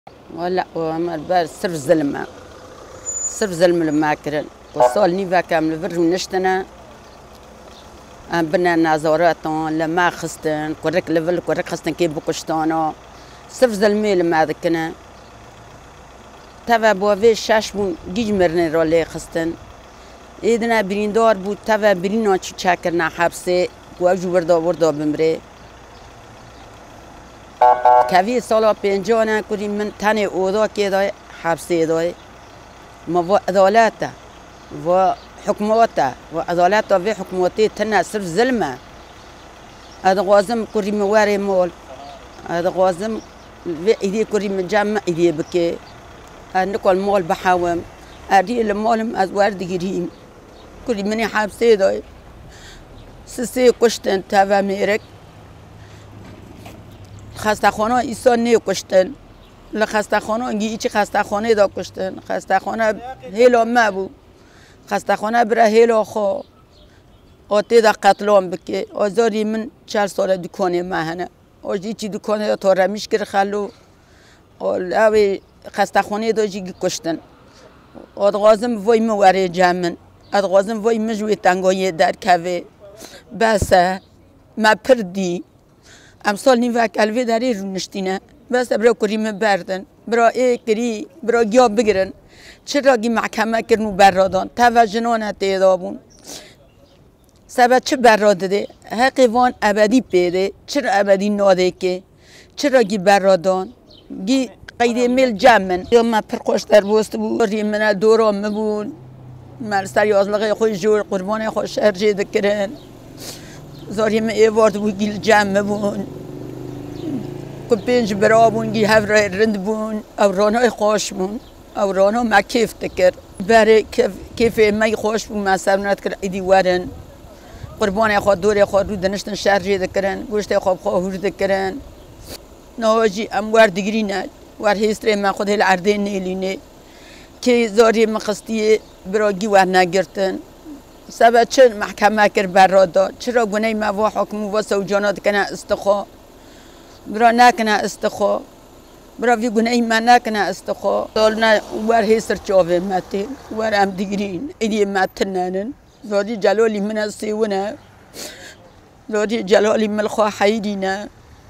ولا وما صرف ظلمة صرف ظلم لما كرن وصال نيفا كامل فرج ونشتنا بنا نازوراتون لما خستن كورك ليفل كورك خستن كيف بكشتانو صرف ظلمي لما ذكنا توا بوفي شاش بون جيج مرني رولي خستن ایدنا بریندار بود توا برینا چی چکرنا حبسه گوجو بردا بمره کوی سالا پنجانه کردی من تنه اودا که دای حبسه دای ما و عدالته و حکماته و عدالته و حکماتی تنه صرف ظلمه ادغازم کردی مواره مال ادغازم و ایدی کردی من جمع ایدی بکی نکل مال بحوام ادی المالم از ورد گیریم کردی منی حبسه دای سه کشتن توا میرک خستخانه ایسا نه کشتن لخستخانه گی چی خستخانه دا کشتن خستخانه هیلا مبو خستخانه بره هیلا خو آتی دا قتلام بکی آزاری من 4 سال دکانه مهنه آجی چی دکانه دا تا رمیش کر خلو اوی خستخانه دا جی کشتن آدغازم وای مواره جمن آدغازم وای مجوی تنگایی در کوه بسه ما پردی امسال نیوه کلوه داری رو نشتینه بس برای کریم بردن برای کری برای گیا بگیرن چرا گی محکمه کرنو برادان توجنانه تیدابون سبب چه براده ده حقیقان ابدی پیده چرا ابدی ناده که چرا گی برادان گی قیده میل جمن یا ما پرخوش در بوست بود ریمنه دورام بود مرسر یازلقه خوی جور قربان خوش شرجه دکرن زاریم ایوارد بود گیل جمع بون که 5 برا بون گی هفره رند بون او رانای خوش بون او رانا ما کیف تکر برای کیف می خوش بون ما سرمونت کر ایدی ورن قربان خواه دور خواه رو دنشتن شرجه دکرن گوشت خواب خواه هور دکرن نواجی ام ورد گرینه ور هیستره من خود هل عرده نیلینه که زاری مخستی براگی ور نگرتن سبب چه محکمه کر برادا چرا گناه ما و حکم و سوجانات کنه استخوا برا نکنه استخوا برا وی گناه ما نکنه استخوا دالنا ور هیستر چاوه مته ور ام دیگرین ایدی متننن زادی جلالی من سیونه زادی جلالی ملخوا حیدینه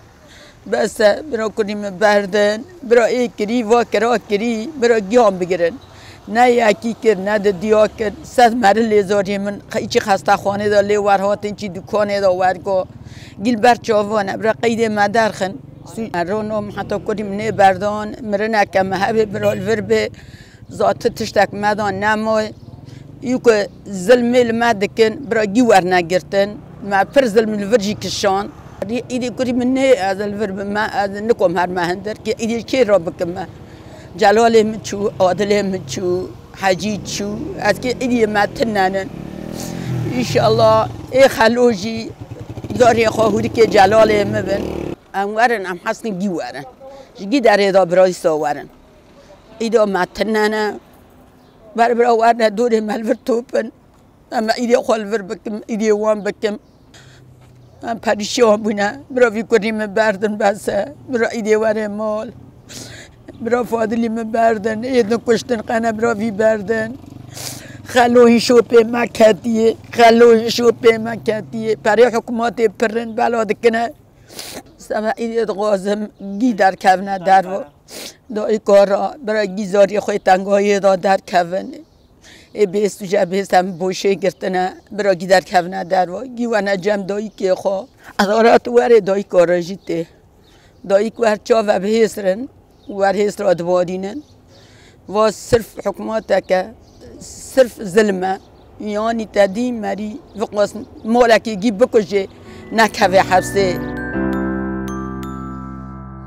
بس برا کنیم بردن برا ای کری و کرا کری برا گیام بگیرن نه یکی کر نه دیا کر صد مره لیزاری من چی خسته خانه دا لی ورهاتن چی دکانه دا ورگا گیل بر چاوانه برا قید مدرخن رانم حتی کنیم نه بردان مره نکم هبه برا الوربه ذات تشتک مدان نمای یو که ظلمه لمدکن برا گی ور نگرتن ما پر ظلم الورجی کشان ایدی کری من نه از الورب ما از نکم هر مهندر که ایدی کی را بکم جلاله مچو عادله مچو حجی چو از که ایدی ما تننن انشالله ای خلوجی داری خواهودی که جلاله مبن امورن ام حسن گی ورن جگی در ایدا برای ساورن ایدا ما تننن برا ورن دور ملور توپن اما ایدی خالور بکم ایدی وان بکم من پریشان بودم برای کنیم بردن بسه برای ایده وره مال برای فاضلی بردن ایدن کشتن قنه برای بردن خلوهی شوپه مکتیه خلوهی شوپه مکتیه برای حکومت پرن بلاد کنه سبا ایده غازم گی در کونه در و دایی کارا برای گیزاری خوی تنگایی دا در کونه بیست جبهه هم بوشه گرتنه برای در کونه در و گیوانه جمع دایی که خواه ادارات وره دایی کاراجیته دایی که ور چا و بهیسرن ور هیسر ادوارینن و صرف حکومت که صرف ظلمه یعنی تدیم مری وقت مالکی گی بکشه نکوه حبسه